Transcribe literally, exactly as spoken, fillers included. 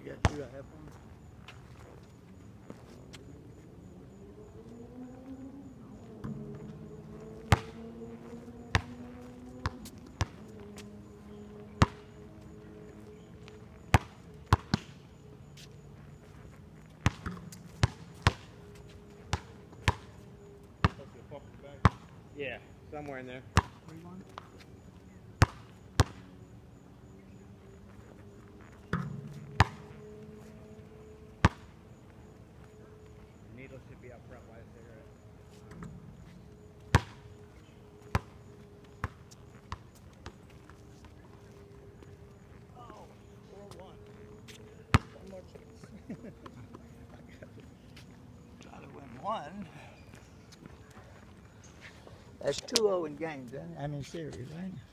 You got two, I have one. Yeah, somewhere in there. Three one. The needle should be up front by the cigarette. Oh, four one. One more chance. Try to win one. That's two oh in games, isn't it? I mean series, right?